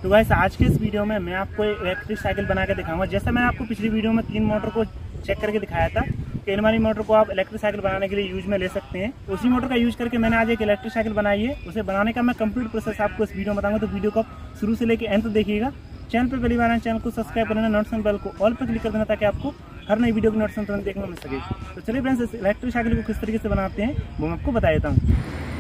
तो गाइस आज के इस वीडियो में मैं आपको इलेक्ट्रिक साइकिल बना के दिखाऊंगा। जैसा मैंने आपको पिछली वीडियो में 3 मोटर को चेक करके दिखाया था कि इन वाली मोटर को आप इलेक्ट्रिक साइकिल बनाने के लिए यूज में ले सकते हैं। उसी मोटर का यूज करके मैंने आज एक इलेक्ट्रिक साइकिल बनाई है। उसे बनाने का मैं कंप्लीट प्रोसेस आपको इस वीडियो में बताऊंगा, तो वीडियो को आप शुरू से लेकर एंड तक देखिएगा। चैनल पर पहली बार आए चैनल को सब्सक्राइब करना, नोटिफिकेशन बेल को ऑल पर क्लिक कर देना ताकि आपको हर नई वीडियो की नोटिफिकेशन तुरंत देखने को मिल सके। तो चलिए फ्रेंड्स, इलेक्ट्रिक साइकिल को किस तरीके से बनाते हैं वो मैं आपको बता देता हूँ।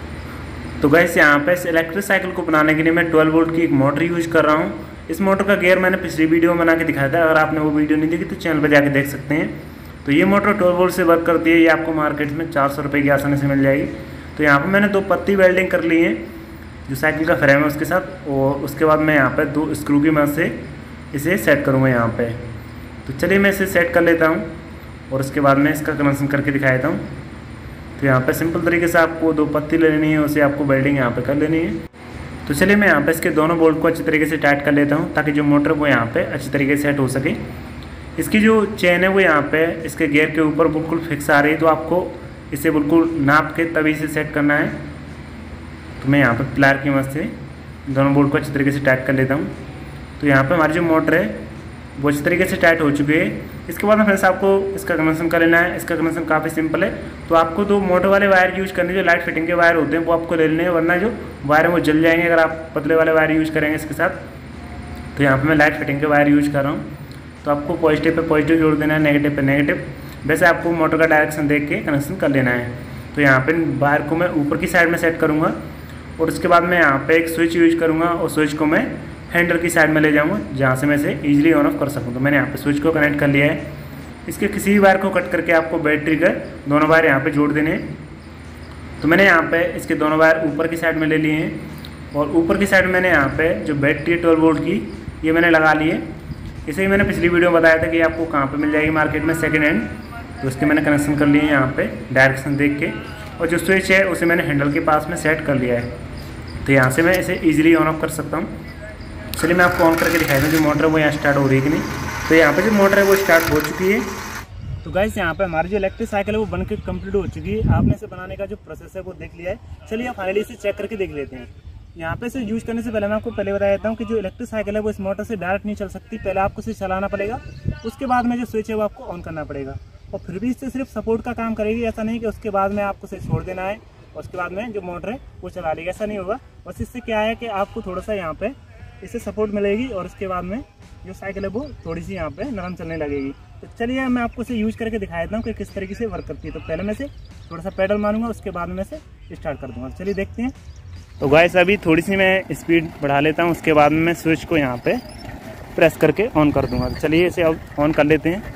तो गैस यहाँ पे इस इलेक्ट्रिक साइकिल को बनाने के लिए मैं 12 वोल्ट की एक मोटर यूज कर रहा हूँ। इस मोटर का गियर मैंने पिछली वीडियो में बना के दिखाया था, अगर आपने वो वीडियो नहीं देखी तो चैनल पर जाके देख सकते हैं। तो ये मोटर 12 वोल्ट से वर्क करती है। ये आपको मार्केट में 400 रुपये की आसानी से मिल जाएगी। तो यहाँ पर मैंने 2 पत्ती वेल्डिंग कर ली है जो साइकिल का फ्रेम है उसके साथ, और उसके बाद मैं यहाँ पर 2 स्क्रू की मदद से इसे सेट करूँगा यहाँ पे। तो चलिए मैं इसे सेट कर लेता हूँ और उसके बाद मैं इसका कनेक्शन करके दिखा देता हूँ। तो यहाँ पे सिंपल तरीके से आपको 2 पत्ती लेनी है, उसे आपको वेल्डिंग यहाँ पे कर लेनी है। तो चलिए मैं यहाँ पे इसके दोनों बोल्ट को अच्छी तरीके से टाइट कर लेता हूँ ताकि जो मोटर वो यहाँ पे अच्छी तरीके से सेट हो सके। इसकी जो चेन है वो यहाँ पे इसके गियर के ऊपर बिल्कुल फिक्स आ रही है, तो आपको इसे बिल्कुल नाप के तभी से सेट करना है। तो मैं यहाँ पर प्लायर की मदद से दोनों बोल्ट को अच्छी तरीके से टाइट कर लेता हूँ। तो यहाँ पर हमारी जो मोटर है वो अच्छी तरीके से टाइट हो चुकी है। इसके बाद में फ्रेंड्स आपको इसका कनेक्शन कर लेना है। इसका कनेक्शन काफ़ी सिंपल है। तो आपको 2 मोटर वाले वायर यूज़ करने, जो लाइट फिटिंग के वायर होते हैं वो आपको ले लेने हैं, वरना जो वायर है वो जल जाएंगे अगर आप पतले वाले वायर यूज़ करेंगे इसके साथ। तो यहाँ पर मैं लाइट फिटिंग के वायर यूज़ कर रहा हूँ। तो आपको पॉजिटिव पे पॉजिटिव जोड़ देना है, नेगेटिव पे नेगेटिव। वैसे आपको मोटर का डायरेक्शन देख के कनेक्शन कर लेना है। तो यहाँ पर वायर को मैं ऊपर की साइड में सेट करूँगा और उसके बाद मैं यहाँ पर एक स्विच यूज करूँगा और स्विच को मैं हैंडल की साइड में ले जाऊंगा जहाँ से मैं इसे इजीली ऑन ऑफ कर सकूँ। तो मैंने यहाँ पे स्विच को कनेक्ट कर लिया है। इसके किसी भी वायर को कट करके आपको बैटरी का दोनों वायर यहाँ पे जोड़ देने हैं। तो मैंने यहाँ पे इसके दोनों वायर ऊपर की साइड में ले लिए हैं और ऊपर की साइड में मैंने यहाँ पे जो बैटरी 12 वोल्ट की ये मैंने लगा ली है। इसे ही मैंने पिछली वीडियो में बताया था कि आपको कहाँ पर मिल जाएगी मार्केट में सेकेंड हैंड। तो उसके मैंने कनेक्शन कर लिए हैं यहाँ पर डायरेक्शन देख के, और जो स्विच है उसे मैंने हैंडल के पास में सेट कर लिया है। तो यहाँ से मैं इसे ईजिली ऑन ऑफ कर सकता हूँ। चलिए मैं आपको ऑन करके दिखाई दूँ जो मोटर है वो यहाँ स्टार्ट हो रही है कि नहीं। तो यहाँ पे जो मोटर है वो स्टार्ट हो चुकी है। तो गाइस यहाँ पे हमारी जो इलेक्ट्रिक साइकिल है वो बनकर कंप्लीट हो चुकी है। आपने इसे बनाने का जो प्रोसेस है वो देख लिया है। चलिए आप फाइनली इसे चेक करके देख लेते हैं। यहाँ पे इसे यूज करने से पहले मैं आपको पहले बता देता हूँ कि जो इलेक्ट्रिक साइकिल है वो इस मोटर से डायरेक्ट नहीं चल सकती। पहले आपको इसे चलाना पड़ेगा, उसके बाद में जो स्विच है वो आपको ऑन करना पड़ेगा। और फिर भी इससे सिर्फ सपोर्ट का काम करेगी, ऐसा नहीं कि उसके बाद में आपको इसे छोड़ देना है और उसके बाद में जो मोटर है वो चला लेगी, ऐसा नहीं होगा। बस इससे क्या है कि आपको थोड़ा सा यहाँ पे इससे सपोर्ट मिलेगी और उसके बाद में जो साइकिल है वो थोड़ी सी यहाँ पे नरम चलने लगेगी। तो चलिए मैं आपको इसे यूज करके दिखा देता हूँ कि किस तरीके से वर्क करती है। तो पहले मैं से थोड़ा सा पेडल मारूंगा, उसके बाद में से स्टार्ट कर दूंगा। चलिए देखते हैं। तो गाइस अभी थोड़ी सी मैं स्पीड बढ़ा लेता हूँ, उसके बाद में मैं स्विच को यहाँ पे प्रेस करके ऑन कर दूंगा। तो चलिए इसे अब ऑन कर लेते हैं।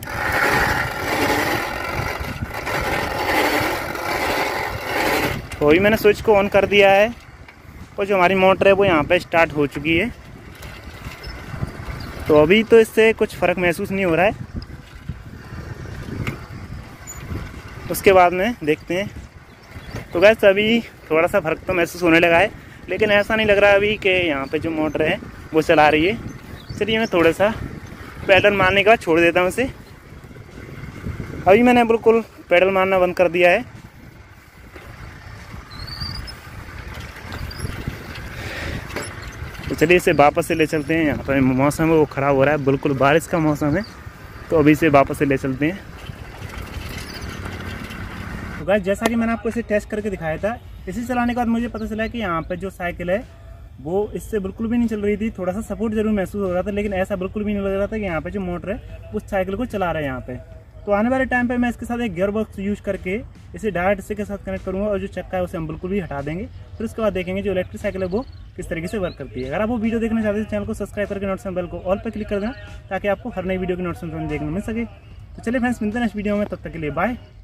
तो अभी मैंने स्विच को ऑन कर दिया है और जो हमारी मोटर है वो यहाँ पे स्टार्ट हो चुकी है। तो अभी तो इससे कुछ फ़र्क महसूस नहीं हो रहा है, उसके बाद में देखते हैं। तो गैस अभी थोड़ा सा फ़र्क तो महसूस होने लगा है, लेकिन ऐसा नहीं लग रहा अभी कि यहाँ पे जो मोटर है वो चला रही है। चलिए मैं थोड़ा सा पैडल मारने के बाद छोड़ देता हूँ इसे। अभी मैंने बिल्कुल पैडल मारना बंद कर दिया है। तो चलिए इसे वापस से ले चलते हैं। यहाँ पर मौसम है वो ख़राब हो रहा है, बिल्कुल बारिश का मौसम है, तो अभी इसे वापस से ले चलते हैं। तो गाइस जैसा कि मैंने आपको इसे टेस्ट करके दिखाया था, इसे चलाने के बाद मुझे पता चला कि यहाँ पे जो साइकिल है वो इससे बिल्कुल भी नहीं चल रही थी। थोड़ा सा सपोर्ट जरूर महसूस हो रहा था, लेकिन ऐसा बिल्कुल भी नहीं लग रहा था कि यहाँ पे जो मोटर है उस साइकिल को चला रहा है यहाँ पे। तो आने वाले टाइम पे मैं इसके साथ एक गियर बॉक्स यूज करके इसे डायरेक्ट इससे के साथ कनेक्ट करूँगा और जो चक्का है उसे हम बिल्कुल भी हटा देंगे। फिर उसके बाद देखेंगे जो इलेक्ट्रिक साइकिल है वो किस तरीके से वर्क करती है। अगर आप वो वीडियो देखना चाहते हैं तो चैनल को सब्सक्राइब करके नोटिफिकेशन बेल को ऑल पर क्लिक कर देना ताकि आपको हर नई वीडियो की नोटिफिकेशन देखने मिल सके। तो चलिए फ्रेंड्स, मिलते हैं नेक्स्ट वीडियो में, तब तक के लिए बाय।